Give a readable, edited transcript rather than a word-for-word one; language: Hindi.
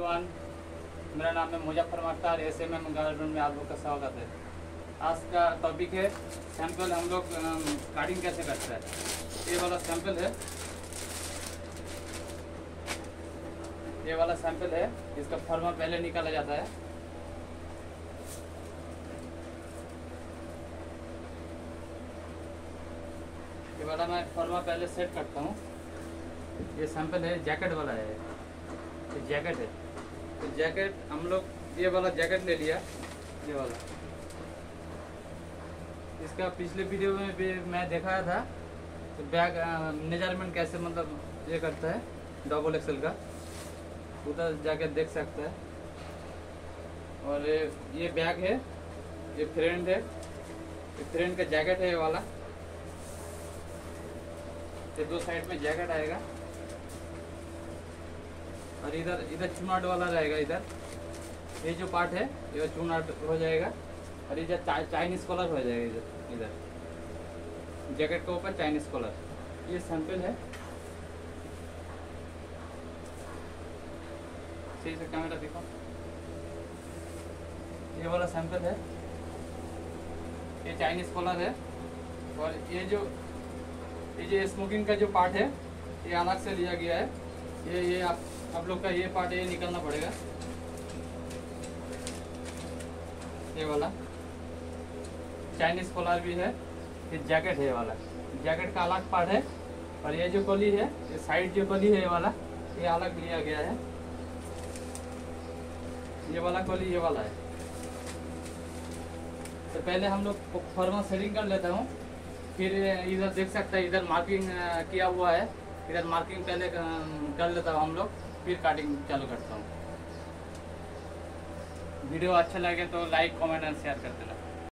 एवरीवन, मेरा नाम है मुजफ्फर मख्तार। SMM गार्डन में आप लोग का स्वागत है। आज का टॉपिक है सैंपल हम लोग काटिंग कैसे करते हैं। ये वाला सैंपल है, ये वाला सैंपल है। इसका फर्मा पहले निकाला जाता है। ये वाला मैं फर्मा पहले सेट करता हूँ। ये सैंपल है, जैकेट वाला है। ये जैकेट है, तो जैकेट हम लोग ये वाला जैकेट ले लिया। ये वाला इसका पिछले वीडियो में भी मैं दिखाया था। तो बैग मेजरमेंट कैसे मतलब ये करता है डबल एक्सल का, उधर जाके देख सकता है। और ये बैग है, ये फ्रेंड है, ये फ्रेंड का जैकेट है। ये वाला ये दो साइड में जैकेट आएगा और इधर चुनाट वाला रहेगा। इधर ये जो पार्ट है ये चुनाट हो जाएगा और इधर चाइनीज कॉलर हो जाएगा। इधर जैकेट के ऊपर चाइनीज कॉलर। ये सैंपल है, सही से कैमरा देखो। ये वाला सैंपल है, ये चाइनीज कॉलर है। और ये जो स्मोकिंग का जो पार्ट है ये अलग से लिया गया है। ये आप लोग का ये पार्ट ये निकलना पड़ेगा। ये वाला चाइनीज कॉलर भी है। ये जैकेट है, ये वाला जैकेट का अलग पार्ट है। और ये जो कली है, ये साइड जो कली है, ये वाला ये अलग लिया गया है। ये वाला कली ये वाला है। तो पहले हम लोग फॉर्मा सेटिंग कर लेता हूँ, फिर इधर देख सकते हैं, इधर मार्किंग किया हुआ है। इधर मार्किंग पहले कर लेता हूँ हम लोग, फिर काटिंग चालू करता हूँ। वीडियो अच्छा लगे तो लाइक, कमेंट और शेयर कर देना।